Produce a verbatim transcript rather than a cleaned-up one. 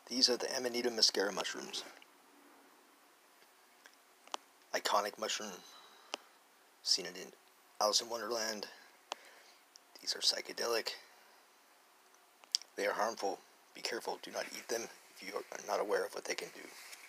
These are the Amanita muscaria mushrooms. Iconic mushroom. Seen it in Alice in Wonderland. These are psychedelic. They are harmful. Be careful. Do not eat them if you are not aware of what they can do.